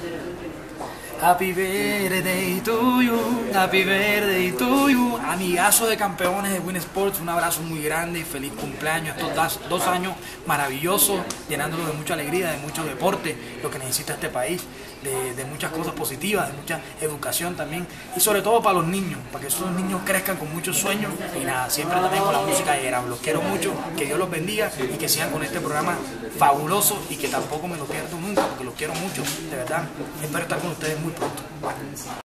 Happy birthday to you, happy birthday to you. Amigazo de campeones de Win Sports, un abrazo muy grande y feliz cumpleaños. Estos 2 años maravillosos, llenándolos de mucha alegría, de mucho deporte, lo que necesita este país, de muchas cosas positivas, de mucha educación también. Y sobre todo para los niños, para que esos niños crezcan con muchos sueños. Y nada, siempre también con la música de Gerard. Los quiero mucho, que Dios los bendiga y que sigan con este programa fabuloso y que tampoco me lo pierdo nunca, porque los quiero mucho, de verdad. Espero estar con ustedes muy pronto.